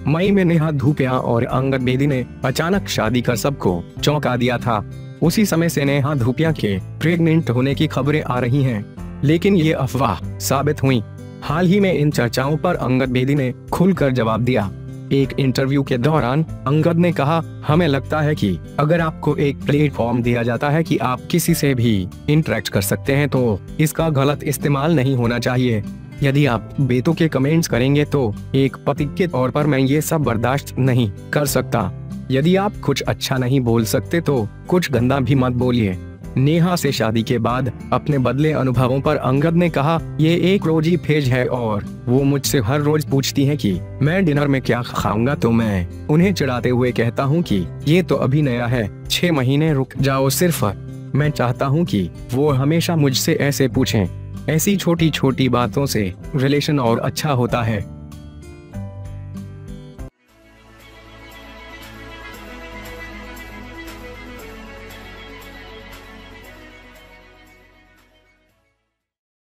मई में नेहा धूपिया और अंगद बेदी ने अचानक शादी कर सबको चौंका दिया था। उसी समय से नेहा धूपिया के प्रेग्नेंट होने की खबरें आ रही हैं, लेकिन ये अफवाह साबित हुई। हाल ही में इन चर्चाओं पर अंगद बेदी ने खुलकर जवाब दिया। एक इंटरव्यू के दौरान अंगद ने कहा, हमें लगता है कि अगर आपको एक प्लेटफॉर्म दिया जाता है कि आप किसी से भी इंटरेक्ट कर सकते हैं तो इसका गलत इस्तेमाल नहीं होना चाहिए। यदि आप बेतुके कमेंट्स करेंगे तो एक पति के तौर पर मैं ये सब बर्दाश्त नहीं कर सकता। यदि आप कुछ अच्छा नहीं बोल सकते तो कुछ गंदा भी मत बोलिए। नेहा से शादी के बाद अपने बदले अनुभवों पर अंगद ने कहा, ये एक रोजी फेज है और वो मुझसे हर रोज पूछती हैं कि मैं डिनर में क्या खाऊंगा, तो मैं उन्हें चिढ़ाते हुए कहता हूँ कि ये तो अभी नया है, 6 महीने रुक जाओ सिर्फ। मैं चाहता हूँ कि वो हमेशा मुझसे ऐसे पूछें। ऐसी छोटी छोटी बातों से रिलेशन और अच्छा होता है।